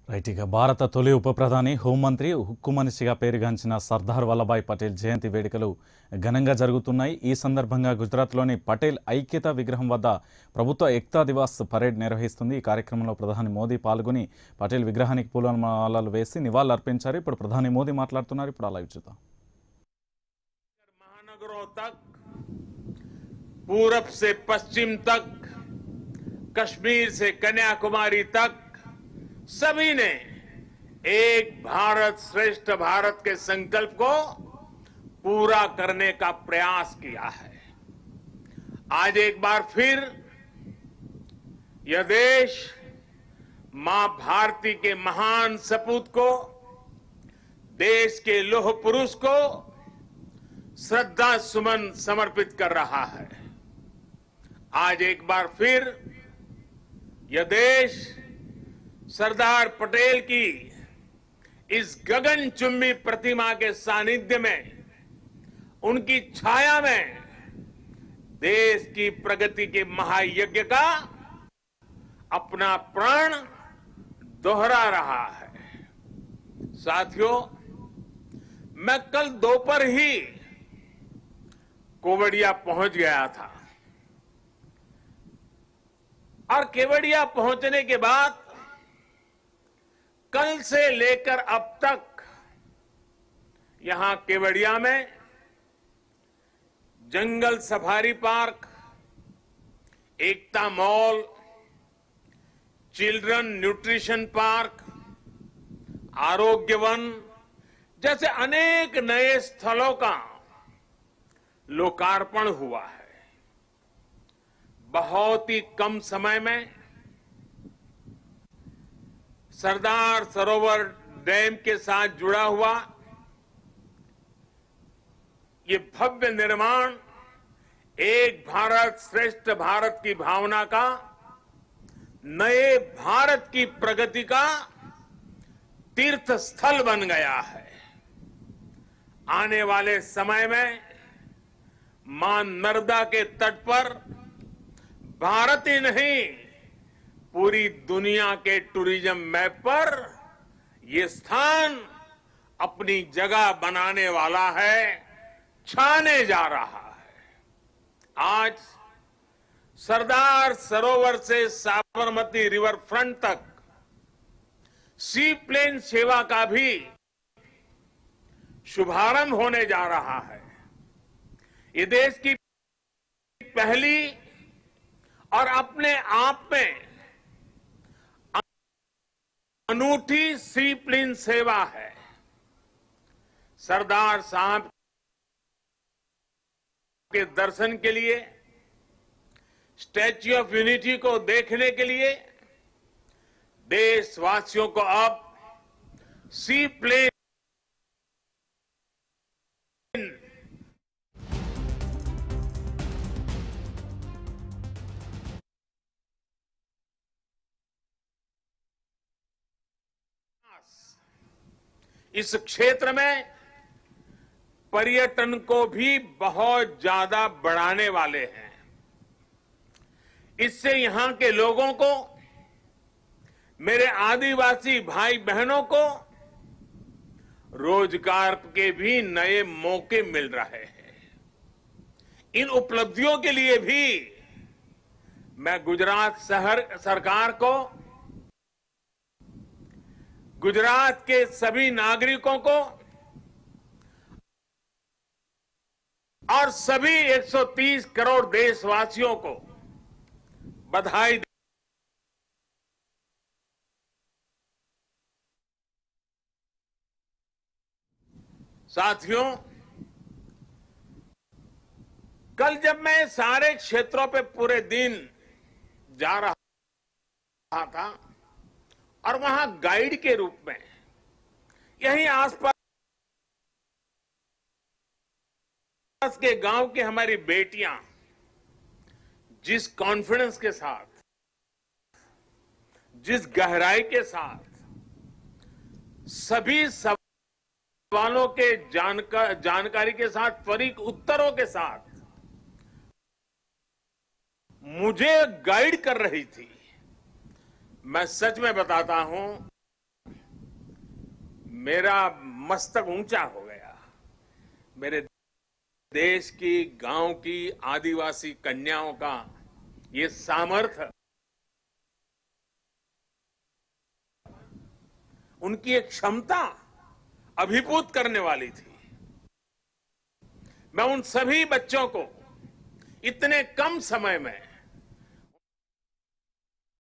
Right ఇక భారత తొలి ఉప ప్రధాని హోంమంత్రి హుక్కు మనిషిగా పేరుగాంచిన సర్దార్ వల్లభాయ్ పటేల్ జయంతి వేడుకలు ఘనంగా జరుగుతున్నాయి. ఈ సందర్భంగా గుజరాత్లోని పటేల్ ఐక్యతా విగ్రహం వద్ద ప్రభుత్వ ఏక్తా దివాస్ పరేడ్ నిర్వహిస్తుంది. ఈ కార్యక్రమంలో ప్రధాని మోదీ పాల్గొని పటేల్ విగ్రహానికి పూలమాలలు వేసి నివాళులర్పించారు. ఇప్పుడు ప్రధాని మోదీ మాట్లాడుతున్నారు. ఇప్పుడు అలా చూద్దాం. महानगरों तक, पूरब से पश्चिम तक, कश्मीर से कन्याकुमारी तक सभी ने एक भारत श्रेष्ठ भारत के संकल्प को पूरा करने का प्रयास किया है। आज एक बार फिर यह देश मां भारती के महान सपूत को, देश के लौह पुरुष को श्रद्धा सुमन समर्पित कर रहा है। आज एक बार फिर यह देश सरदार पटेल की इस गगनचुंबी प्रतिमा के सानिध्य में, उनकी छाया में देश की प्रगति के महायज्ञ का अपना प्रण दोहरा रहा है। साथियों, मैं कल दोपहर ही केवड़िया पहुंच गया था और केवड़िया पहुंचने के बाद कल से लेकर अब तक यहां केवड़िया में जंगल safari park, Ekta mall, children nutrition park, Arogya Van जैसे अनेक नए स्थलों का लोकार्पण हुआ है। बहुत ही कम समय में सरदार सरोवर डैम के साथ जुड़ा हुआ ये भव्य निर्माण एक भारत श्रेष्ठ भारत की भावना का, नए भारत की प्रगति का तीर्थ स्थल बन गया है। आने वाले समय में मां नर्मदा के तट पर भारत ही नहीं, पूरी दुनिया के टूरिज्म मैप पर ये स्थान अपनी जगह बनाने वाला है, छाने जा रहा है। आज सरदार सरोवर से साबरमती रिवर फ्रंट तक सी प्लेन सेवा का भी शुभारंभ होने जा रहा है। ये देश की पहली और अपने आप में अनूठी सी प्लेन सेवा है। सरदार साहब के दर्शन के लिए, स्टैच्यू ऑफ यूनिटी को देखने के लिए देशवासियों को अब सी प्लेन इस क्षेत्र में पर्यटन को भी बहुत ज्यादा बढ़ाने वाले हैं। इससे यहां के लोगों को, मेरे आदिवासी भाई बहनों को रोजगार के भी नए मौके मिल रहे हैं। इन उपलब्धियों के लिए भी मैं गुजरात सरकार को, गुजरात के सभी नागरिकों को और सभी 130 करोड़ देशवासियों को बधाई। साथियों, कल जब मैं सारे क्षेत्रों पे पूरे दिन जा रहा था और वहां गाइड के रूप में यहीं आसपास के गांव की हमारी बेटियां जिस कॉन्फिडेंस के साथ, जिस गहराई के साथ, सभी सवालों के जानकारी के साथ, त्वरित उत्तरों के साथ मुझे गाइड कर रही थी, मैं सच में बताता हूं मेरा मस्तक ऊंचा हो गया। मेरे देश की, गांव की आदिवासी कन्याओं का ये सामर्थ्य, उनकी एक क्षमता अभिभूत करने वाली थी। मैं उन सभी बच्चों को इतने कम समय में